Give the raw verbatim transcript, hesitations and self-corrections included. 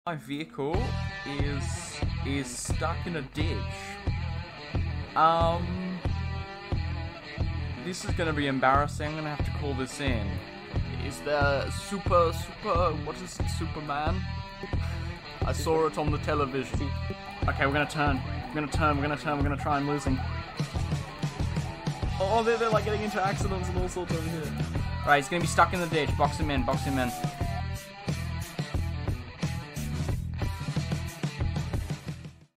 My vehicle is is stuck in a ditch. Um, this is gonna be embarrassing. I'm gonna have to call this in. Is there super super? What is it, Superman? I saw it on the television. Okay, we're gonna turn. We're gonna turn. We're gonna turn. We're gonna try and losing. Oh, they're, they're like getting into accidents and all sorts over here. Alright, he's gonna be stuck in the ditch. Box him in. Box him in.